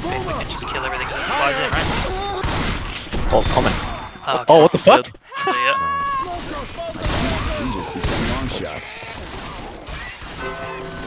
think we can just kill everything that flies in, right? Oh, it's coming. Oh, Oh, what the fuck? See ya. You just become long shots.